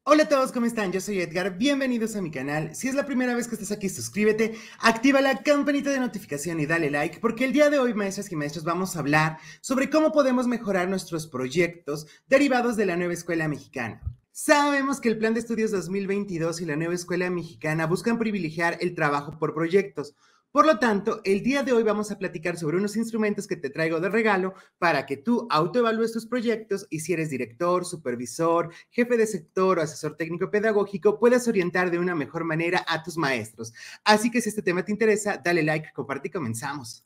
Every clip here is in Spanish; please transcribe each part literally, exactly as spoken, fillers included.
Hola a todos, ¿cómo están? Yo soy Edgar, bienvenidos a mi canal. Si es la primera vez que estás aquí, suscríbete, activa la campanita de notificación y dale like, porque el día de hoy, maestras y maestros, vamos a hablar sobre cómo podemos mejorar nuestros proyectos derivados de la nueva escuela mexicana. Sabemos que el Plan de Estudios dos mil veintidós y la nueva escuela mexicana buscan privilegiar el trabajo por proyectos. Por lo tanto, el día de hoy vamos a platicar sobre unos instrumentos que te traigo de regalo para que tú autoevalúes tus proyectos y si eres director, supervisor, jefe de sector o asesor técnico pedagógico, puedas orientar de una mejor manera a tus maestros. Así que si este tema te interesa, dale like, comparte y comenzamos.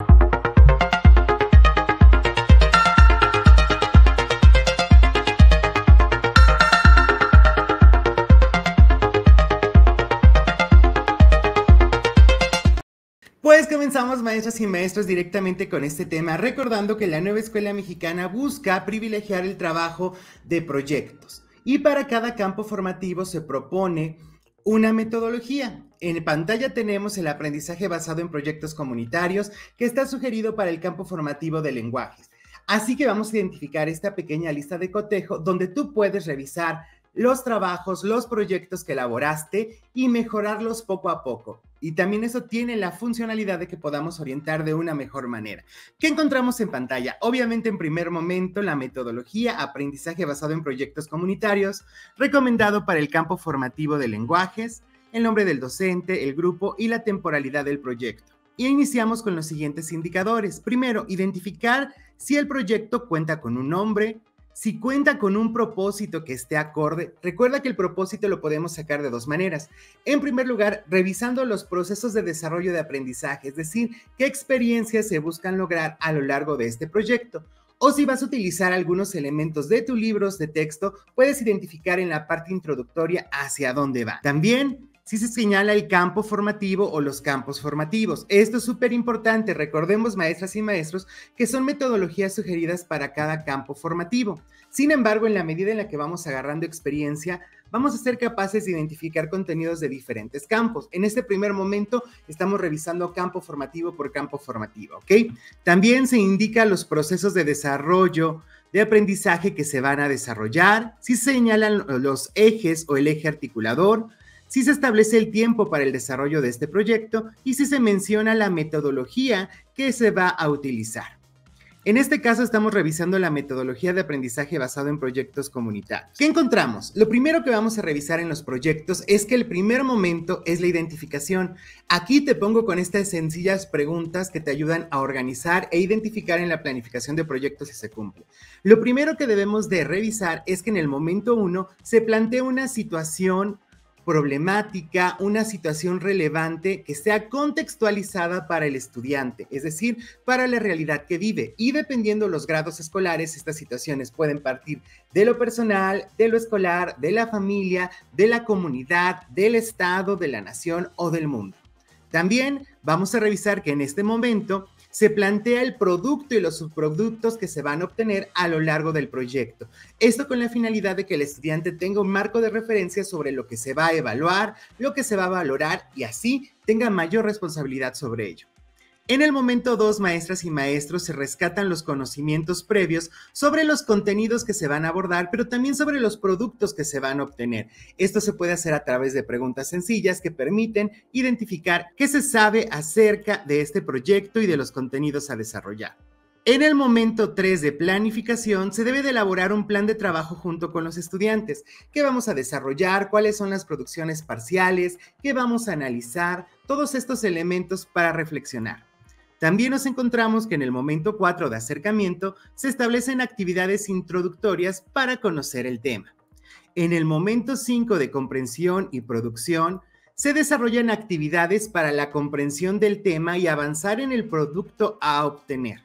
Pues comenzamos, maestras y maestros, directamente con este tema, recordando que la nueva escuela mexicana busca privilegiar el trabajo de proyectos y para cada campo formativo se propone una metodología. En pantalla tenemos el aprendizaje basado en proyectos comunitarios que está sugerido para el campo formativo de lenguajes. Así que vamos a identificar esta pequeña lista de cotejo donde tú puedes revisar los trabajos, los proyectos que elaboraste y mejorarlos poco a poco. Y también eso tiene la funcionalidad de que podamos orientar de una mejor manera. ¿Qué encontramos en pantalla? Obviamente, en primer momento, la metodología aprendizaje basado en proyectos comunitarios, recomendado para el campo formativo de lenguajes, el nombre del docente, el grupo y la temporalidad del proyecto. Y iniciamos con los siguientes indicadores. Primero, identificar si el proyecto cuenta con un nombre, si cuenta con un propósito que esté acorde. Recuerda que el propósito lo podemos sacar de dos maneras. En primer lugar, revisando los procesos de desarrollo de aprendizaje, es decir, qué experiencias se buscan lograr a lo largo de este proyecto. O si vas a utilizar algunos elementos de tus libros de texto, puedes identificar en la parte introductoria hacia dónde va. También, si se señala el campo formativo o los campos formativos. Esto es súper importante. Recordemos, maestras y maestros, que son metodologías sugeridas para cada campo formativo. Sin embargo, en la medida en la que vamos agarrando experiencia, vamos a ser capaces de identificar contenidos de diferentes campos. En este primer momento, estamos revisando campo formativo por campo formativo, ¿ok? También se indican los procesos de desarrollo de aprendizaje que se van a desarrollar, si se señalan los ejes o el eje articulador, si se establece el tiempo para el desarrollo de este proyecto y si se menciona la metodología que se va a utilizar. En este caso estamos revisando la metodología de aprendizaje basado en proyectos comunitarios. ¿Qué encontramos? Lo primero que vamos a revisar en los proyectos es que el primer momento es la identificación. Aquí te pongo con estas sencillas preguntas que te ayudan a organizar e identificar en la planificación de proyectos si se cumple. Lo primero que debemos de revisar es que en el momento uno se plantea una situación problemática, una situación relevante que sea contextualizada para el estudiante, es decir, para la realidad que vive. Y dependiendo los grados escolares, estas situaciones pueden partir de lo personal, de lo escolar, de la familia, de la comunidad, del estado, de la nación o del mundo. También vamos a revisar que en este momento se plantea el producto y los subproductos que se van a obtener a lo largo del proyecto. Esto con la finalidad de que el estudiante tenga un marco de referencia sobre lo que se va a evaluar, lo que se va a valorar y así tenga mayor responsabilidad sobre ello. En el momento dos, maestras y maestros, se rescatan los conocimientos previos sobre los contenidos que se van a abordar, pero también sobre los productos que se van a obtener. Esto se puede hacer a través de preguntas sencillas que permiten identificar qué se sabe acerca de este proyecto y de los contenidos a desarrollar. En el momento tres de planificación, se debe de elaborar un plan de trabajo junto con los estudiantes. ¿Qué vamos a desarrollar? ¿Cuáles son las producciones parciales? ¿Qué vamos a analizar? Todos estos elementos para reflexionar. También nos encontramos que en el momento cuatro de acercamiento se establecen actividades introductorias para conocer el tema. En el momento cinco de comprensión y producción se desarrollan actividades para la comprensión del tema y avanzar en el producto a obtener.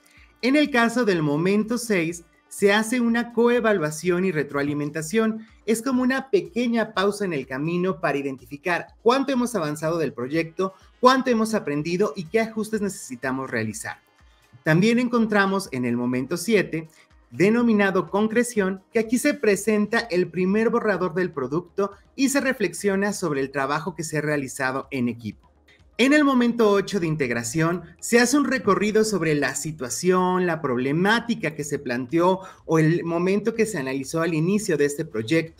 En el caso del momento seis, se hace una coevaluación y retroalimentación. Es como una pequeña pausa en el camino para identificar cuánto hemos avanzado del proyecto, cuánto hemos aprendido y qué ajustes necesitamos realizar. También encontramos en el momento siete, denominado concreción, que aquí se presenta el primer borrador del producto y se reflexiona sobre el trabajo que se ha realizado en equipo. En el momento ocho de integración, se hace un recorrido sobre la situación, la problemática que se planteó o el momento que se analizó al inicio de este proyecto.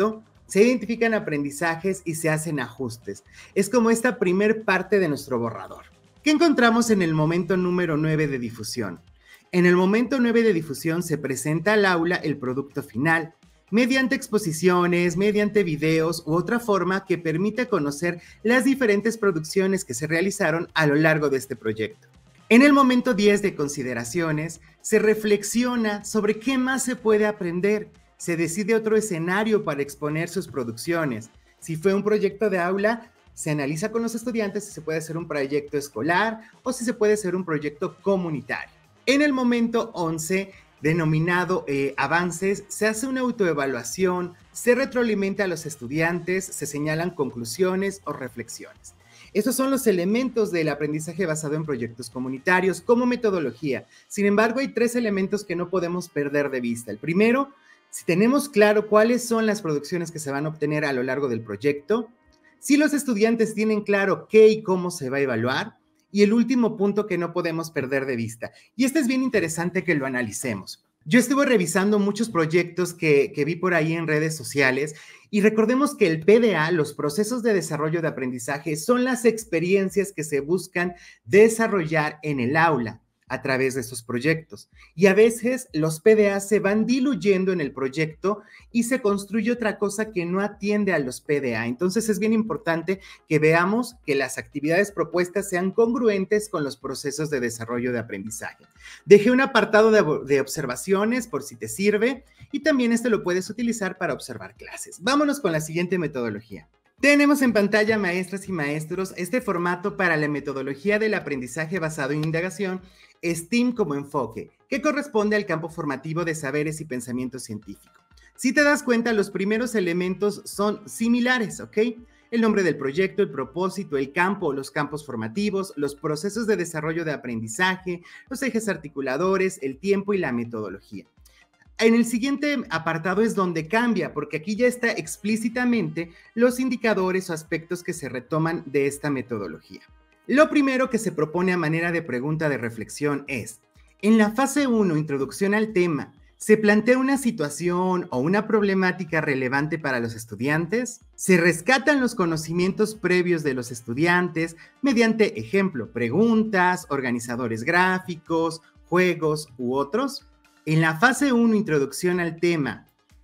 Se identifican aprendizajes y se hacen ajustes. Es como esta primer parte de nuestro borrador. ¿Qué encontramos en el momento número nueve de difusión? En el momento nueve de difusión se presenta al aula el producto final, mediante exposiciones, mediante videos u otra forma que permita conocer las diferentes producciones que se realizaron a lo largo de este proyecto. En el momento diez de consideraciones, se reflexiona sobre qué más se puede aprender, se decide otro escenario para exponer sus producciones. Si fue un proyecto de aula, se analiza con los estudiantes si se puede hacer un proyecto escolar o si se puede hacer un proyecto comunitario. En el momento once, denominado eh, avances, se hace una autoevaluación, se retroalimenta a los estudiantes, se señalan conclusiones o reflexiones. Estos son los elementos del aprendizaje basado en proyectos comunitarios como metodología. Sin embargo, hay tres elementos que no podemos perder de vista. El primero, si tenemos claro cuáles son las producciones que se van a obtener a lo largo del proyecto, si los estudiantes tienen claro qué y cómo se va a evaluar, y el último punto que no podemos perder de vista. Y este es bien interesante que lo analicemos. Yo estuve revisando muchos proyectos que, que vi por ahí en redes sociales y recordemos que el P D A, los procesos de desarrollo de aprendizaje, son las experiencias que se buscan desarrollar en el aula a través de estos proyectos. Y a veces los P D A se van diluyendo en el proyecto y se construye otra cosa que no atiende a los P D A. Entonces es bien importante que veamos que las actividades propuestas sean congruentes con los procesos de desarrollo de aprendizaje. Dejé un apartado de, de observaciones por si te sirve y también este lo puedes utilizar para observar clases. Vámonos con la siguiente metodología. Tenemos en pantalla, maestras y maestros, este formato para la metodología del aprendizaje basado en indagación, STEAM como enfoque, que corresponde al campo formativo de saberes y pensamiento científico. Si te das cuenta, los primeros elementos son similares, ¿ok? El nombre del proyecto, el propósito, el campo o los campos formativos, los procesos de desarrollo de aprendizaje, los ejes articuladores, el tiempo y la metodología. En el siguiente apartado es donde cambia, porque aquí ya está explícitamente los indicadores o aspectos que se retoman de esta metodología. Lo primero que se propone a manera de pregunta de reflexión es, en la fase uno, introducción al tema, ¿se plantea una situación o una problemática relevante para los estudiantes? ¿Se rescatan los conocimientos previos de los estudiantes mediante, ejemplo, preguntas, organizadores gráficos, juegos u otros? En la fase uno, introducción al tema,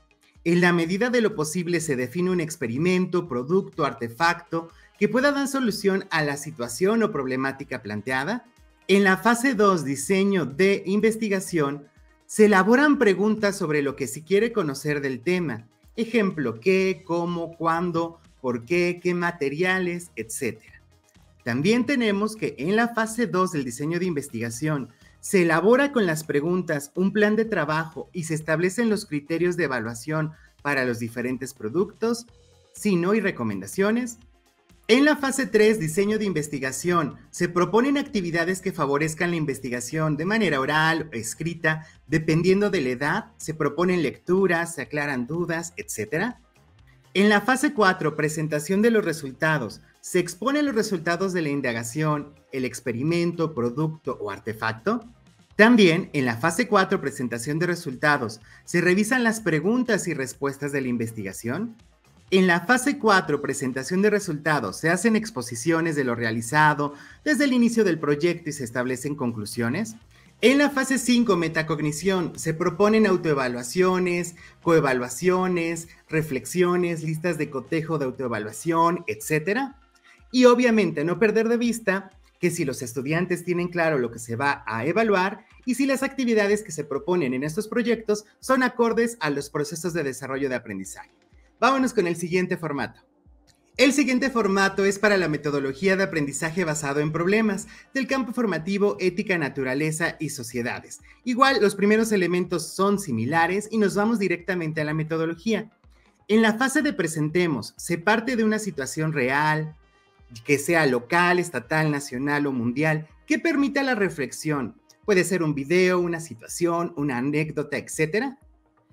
en la medida de lo posible se define un experimento, producto, artefacto que pueda dar solución a la situación o problemática planteada. En la fase dos, diseño de investigación, se elaboran preguntas sobre lo que se quiere conocer del tema. Ejemplo, qué, cómo, cuándo, por qué, qué materiales, etcétera. También tenemos que en la fase dos del diseño de investigación, se elabora con las preguntas un plan de trabajo y se establecen los criterios de evaluación para los diferentes productos, si no hay recomendaciones. En la fase tres, diseño de investigación, se proponen actividades que favorezcan la investigación de manera oral o escrita, dependiendo de la edad, se proponen lecturas, se aclaran dudas, etcétera. En la fase cuatro, presentación de los resultados, se exponen los resultados de la indagación, el experimento, producto o artefacto. También, en la fase cuatro, presentación de resultados, se revisan las preguntas y respuestas de la investigación. En la fase cuatro, presentación de resultados, se hacen exposiciones de lo realizado desde el inicio del proyecto y se establecen conclusiones. En la fase cinco, metacognición, se proponen autoevaluaciones, coevaluaciones, reflexiones, listas de cotejo de autoevaluación, etcétera. Y obviamente no perder de vista que si los estudiantes tienen claro lo que se va a evaluar y si las actividades que se proponen en estos proyectos son acordes a los procesos de desarrollo de aprendizaje. Vámonos con el siguiente formato. El siguiente formato es para la metodología de aprendizaje basado en problemas del campo formativo ética, naturaleza y sociedades. Igual, los primeros elementos son similares y nos vamos directamente a la metodología. En la fase de presentemos, se parte de una situación real, que sea local, estatal, nacional o mundial, que permita la reflexión. Puede ser un video, una situación, una anécdota, etcétera.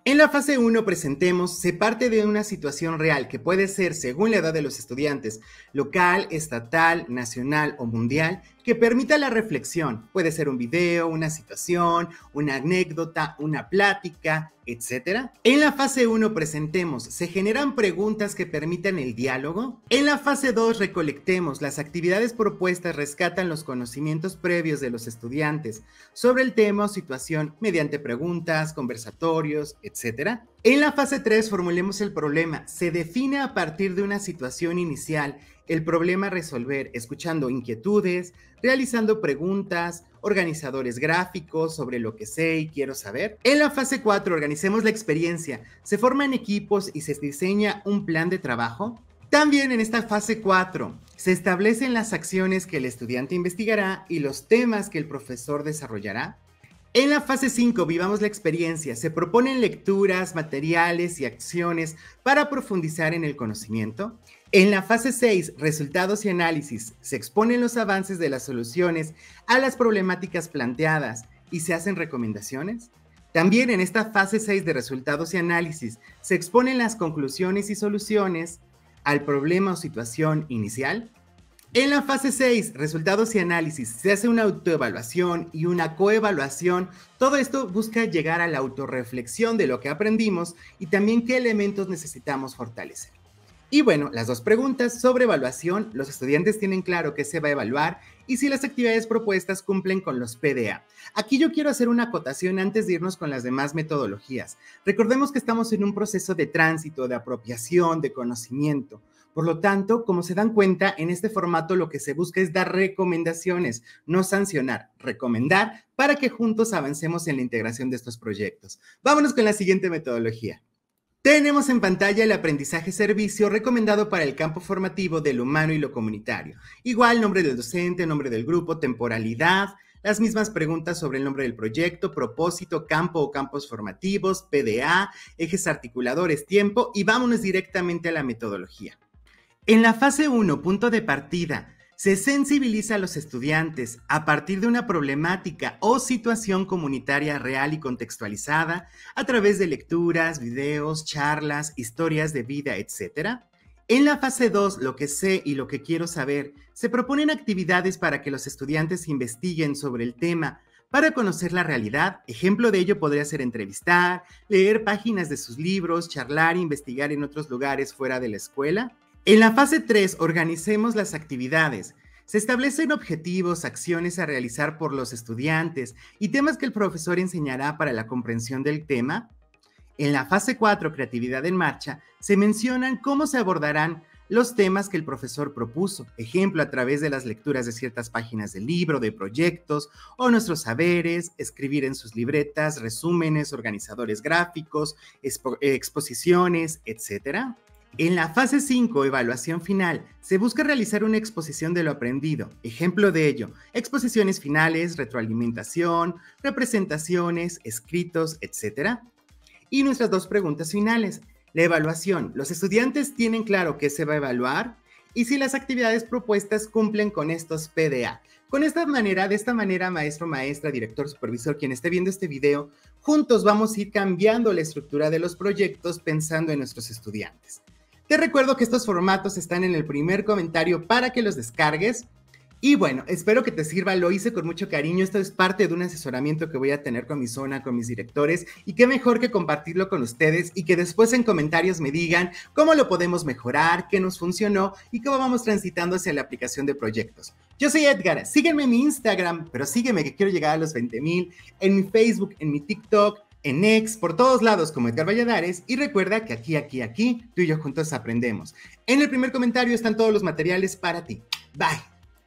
En la fase uno presentemos se parte de una situación real que puede ser, según la edad de los estudiantes, local, estatal, nacional o mundial, que permita la reflexión. Puede ser un video, una situación, una anécdota, una plática, etcétera. En la fase uno presentemos, se generan preguntas que permitan el diálogo. En la fase dos recolectemos, las actividades propuestas rescatan los conocimientos previos de los estudiantes sobre el tema o situación mediante preguntas, conversatorios, etcétera. En la fase tres formulemos el problema, se define a partir de una situación inicial el problema a resolver, escuchando inquietudes, realizando preguntas, organizadores gráficos sobre lo que sé y quiero saber. En la fase cuatro organicemos la experiencia, se forman equipos y se diseña un plan de trabajo. También en esta fase cuatro se establecen las acciones que el estudiante investigará y los temas que el profesor desarrollará. En la fase cinco, vivamos la experiencia, se proponen lecturas, materiales y acciones para profundizar en el conocimiento. En la fase seis, resultados y análisis, se exponen los avances de las soluciones a las problemáticas planteadas y se hacen recomendaciones. También en esta fase seis de resultados y análisis, se exponen las conclusiones y soluciones al problema o situación inicial. En la fase seis, resultados y análisis, se hace una autoevaluación y una coevaluación. Todo esto busca llegar a la autorreflexión de lo que aprendimos y también qué elementos necesitamos fortalecer. Y bueno, las dos preguntas sobre evaluación, los estudiantes tienen claro qué se va a evaluar y si las actividades propuestas cumplen con los P D A. Aquí yo quiero hacer una acotación antes de irnos con las demás metodologías. Recordemos que estamos en un proceso de tránsito, de apropiación, de conocimiento. Por lo tanto, como se dan cuenta, en este formato lo que se busca es dar recomendaciones, no sancionar, recomendar para que juntos avancemos en la integración de estos proyectos. Vámonos con la siguiente metodología. Tenemos en pantalla el aprendizaje servicio recomendado para el campo formativo de lo humano y lo comunitario. Igual, nombre del docente, nombre del grupo, temporalidad, las mismas preguntas sobre el nombre del proyecto, propósito, campo o campos formativos, P D A, ejes articuladores, tiempo y vámonos directamente a la metodología. En la fase uno, punto de partida, se sensibiliza a los estudiantes a partir de una problemática o situación comunitaria real y contextualizada a través de lecturas, videos, charlas, historias de vida, etcétera. En la fase dos, lo que sé y lo que quiero saber, se proponen actividades para que los estudiantes investiguen sobre el tema para conocer la realidad. Ejemplo de ello podría ser entrevistar, leer páginas de sus libros, charlar e investigar en otros lugares fuera de la escuela. En la fase tres, organicemos las actividades. Se establecen objetivos, acciones a realizar por los estudiantes y temas que el profesor enseñará para la comprensión del tema. En la fase cuatro, creatividad en marcha, se mencionan cómo se abordarán los temas que el profesor propuso. Ejemplo, a través de las lecturas de ciertas páginas del libro, de proyectos o nuestros saberes, escribir en sus libretas, resúmenes, organizadores gráficos, expo- exposiciones, etcétera. En la fase cinco, evaluación final, se busca realizar una exposición de lo aprendido. Ejemplo de ello, exposiciones finales, retroalimentación, representaciones, escritos, etcétera. Y nuestras dos preguntas finales. La evaluación, los estudiantes tienen claro qué se va a evaluar y si las actividades propuestas cumplen con estos P D A. Con esta manera, de esta manera, maestro, maestra, director, supervisor, quien esté viendo este video, juntos vamos a ir cambiando la estructura de los proyectos pensando en nuestros estudiantes. Te recuerdo que estos formatos están en el primer comentario para que los descargues. Y bueno, espero que te sirva, lo hice con mucho cariño, esto es parte de un asesoramiento que voy a tener con mi zona, con mis directores, y qué mejor que compartirlo con ustedes y que después en comentarios me digan cómo lo podemos mejorar, qué nos funcionó y cómo vamos transitando hacia la aplicación de proyectos. Yo soy Edgar, sígueme en mi Instagram, pero sígueme que quiero llegar a los veinte mil, en mi Facebook, en mi TikTok, en X, por todos lados como Edgar Valladares, y recuerda que aquí, aquí, aquí, tú y yo juntos aprendemos. En el primer comentario están todos los materiales para ti. Bye.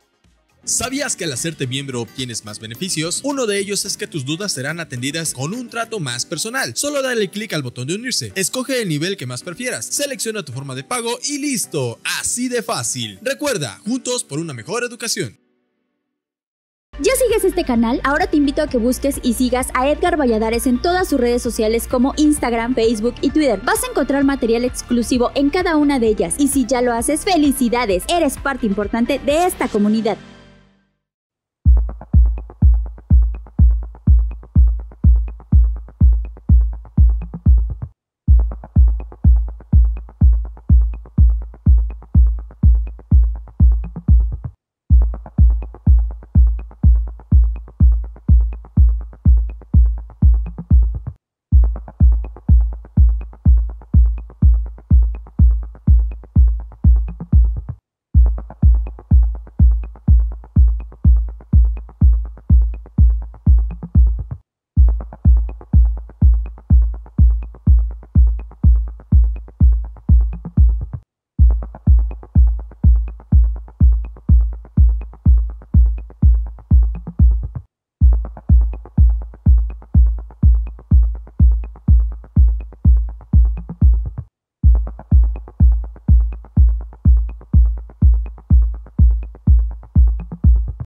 ¿Sabías que al hacerte miembro obtienes más beneficios? Uno de ellos es que tus dudas serán atendidas con un trato más personal. Solo dale clic al botón de unirse, escoge el nivel que más prefieras, selecciona tu forma de pago y listo, así de fácil. Recuerda, juntos por una mejor educación. ¿Ya sigues este canal? Ahora te invito a que busques y sigas a Edgar Valladares en todas sus redes sociales como Instagram, Facebook y Twitter. Vas a encontrar material exclusivo en cada una de ellas y si ya lo haces, ¡felicidades! Eres parte importante de esta comunidad.